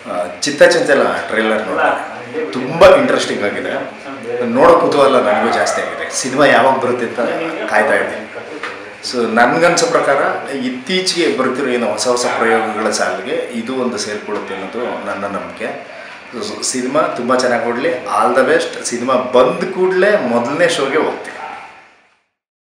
ಚಿತ್ತಚಂಚಲ trailer ನೋಡಿ ತುಂಬ interesting ಆಗಿದೆ. ನೋಡೋ ಕುತೂಹಲ ನನಗೂ ಜಾಸ್ತಿ ಆಗಿದೆ. ಸಿನಿಮಾ ಯಾವಾಗ ಬರುತ್ತೆ ಅಂತ ಕಾಯ್ತಾ ಇದ್ದೀನಿ. ಸೊ ನನಗನ್ಸೋ ಪ್ರಕಾರ ಇತ್ತೀಚೆಗೆ ಬರುತ್ತಿರೋ ಏನೋ ಹೊಸ ಹೊಸ ಪ್ರಯೋಗಗಳ ಸಾಲಿಗೆ ಇದು ಒಂದು ಸೇರಿಕೊಳ್ಳುತ್ತೆ ಅನ್ನೋದು ನನ್ನ ನಂಬಿಕೆ. ಸಿನಿಮಾ ತುಂಬ ಚೆನ್ನಾಗಿ ಕೊಡಲಿ. All the best. ಸಿನಿಮಾ ಬಂದ ಕೂಡಲೇ ಮೊದಲನೇ ಶೋಗೆ ಹೋಗ್ತೀನಿ.